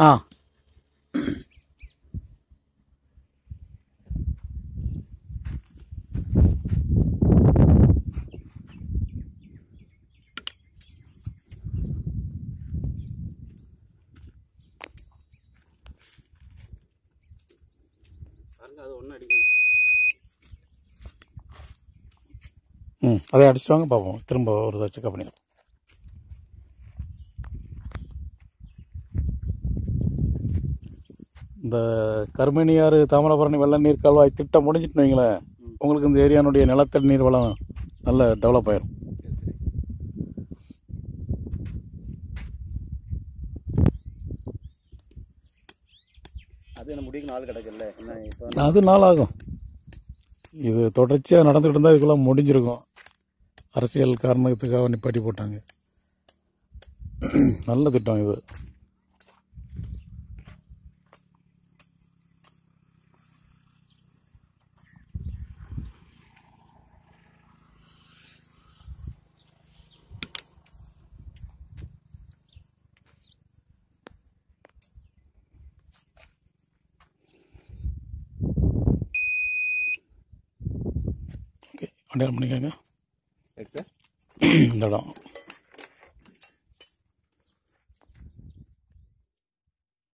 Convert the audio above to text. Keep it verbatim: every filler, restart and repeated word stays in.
ஆ அது ஒன்றும் அடிக்கணும். ம் அதை அடிச்சுட்டு வாங்க பார்ப்போம். திரும்ப ஒரு இதை செக்அப் பண்ணிடலாம். இந்த கருமணியாறு தாமிரபரணி வெள்ள நீர் கால்வாய் திட்டம் முடிஞ்சிட்டு வைங்களேன், உங்களுக்கு இந்த ஏரியானுடைய நிலத்தடி நீர் வளம் நல்ல டெவலப் ஆயிரும். அது என்ன முடிக்க நாள் கிடக்குல்ல, அது நாள் ஆகும். இது தொடர்ச்சியாக நடந்துகிட்டு இருந்தால் இதுக்குள்ள முடிஞ்சிருக்கும். அரசியல் காரணத்துக்காக நிப்பாட்டி போட்டாங்க. நல்ல திட்டம் இது. ஓகே, அடையாளம் பண்ணிக்கோங்க. சார் இந்த இடம்